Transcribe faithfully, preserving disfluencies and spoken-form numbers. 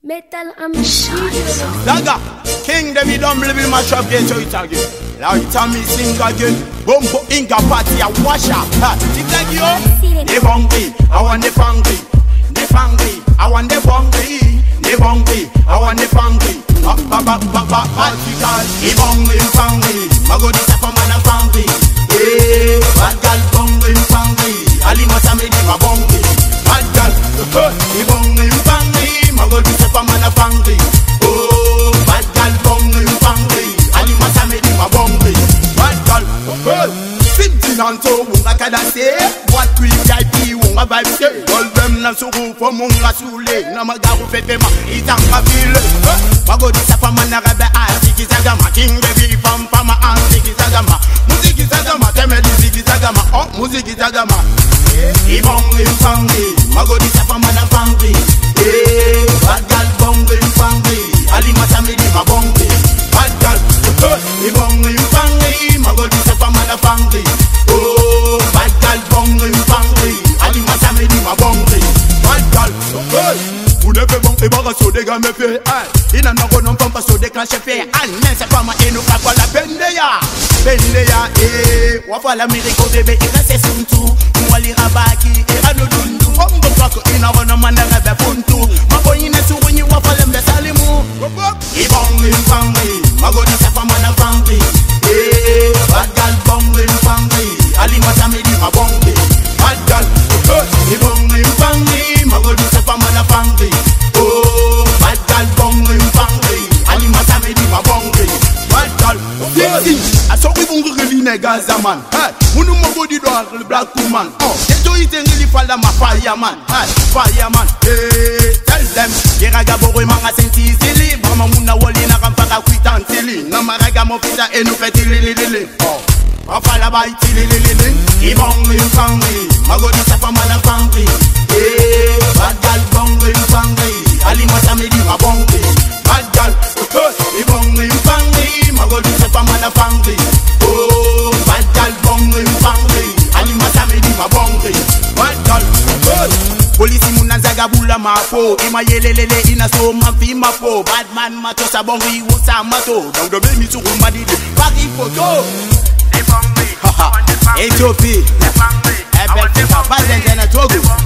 Metal and machine. Daga, King David don't live in my shop, get to it again. Like time me sing again. Bumbo inga party a wash up. Like yo, Ibonkhi, I want the Nfankhi, Nfankhi, I want the Ibonkhi, Ibonkhi, I want the Nfankhi. Ba ba ba ba ba party girl, Ibonkhi, Nfankhi, mago di sapa mana Nfankhi. Eh, bad girl, Ibonkhi, Nfankhi, Ali masame di Ibonkhi. Bad girl, Ibonkhi, Nfankhi, mago di sapa mana Nfankhi. Oh, bad girl, Ibonkhi, Nfankhi, Ali masame di Ibonkhi. Bad girl, Simpson and so wunga kada say what we V I P wunga vibe say. All them na suru for munga sule na magaru fete ma itanga vile. Mago di sapa mana rabe asiki zagama king baby pam pam asiki zagama muziki zagama teme di ziki zagama oh muziki zagama. Ibonkhi Nfankhi mago di sapa mana Nfankhi. Eh bad girl Ibonkhi Nfankhi ali masame di Ibonkhi. Bad girl Ibonkhi Nfankhi mago di sapa mana Nfankhi. Oh bad girl Ibonkhi Nfankhi ali masame di Ibonkhi. Bad girl vous ne faites bon et barre sur des gars me fait il n'en a pas non pas sur des clashs fait ah mais c'est pas ma et nous pas la bendeya bendeya eh wa fa l'Amérique bébé il reste son tout moi li rabaki et à dundu on do pas que il n'a pas non man rebe puntu ma boy ne sur ni wa fa l'embe salimu Ibonkhi Nfankhi mago di sapa mana Nfankhi. Eh bad girl Ibonkhi Nfankhi ali masame di Ibonkhi. Bad girl Ibonkhi Nfankhi mago di sapa mana Nfankhi. Oh bad girl Ibonkhi Nfankhi ali masame di Ibonkhi. Bad girl I saw we won't really niggas man. Hey, munu mago di do the black woman. Oh, they do it and really fall my fireman. Hey, fireman. Hey, tell them yeraga boy manga senti silly. Mama muna wali na kampaka kwitan silly. Na maraga mo pita enu feti lili lili. Oh, afala bai tili lili lili. Ibonkhi Nfankhi mago di sapa mana Nfankhi. Hey, bad girl Ibonkhi Nfankhi ali masame di Ibonkhi. Bad girl Ibonkhi Nfankhi mago di sapa mana Nfankhi. Oh, bad girl Ibonkhi Nfankhi ali masame di Ibonkhi. Bad girl polisi muna zaga bula mapo ima yelelele ina so mafi mapo bad man mato sa bongi wosa mato donc de bemi sur madi de Paris photo. Ibonkhi Ethiopie Ebel Papa Bazen Togo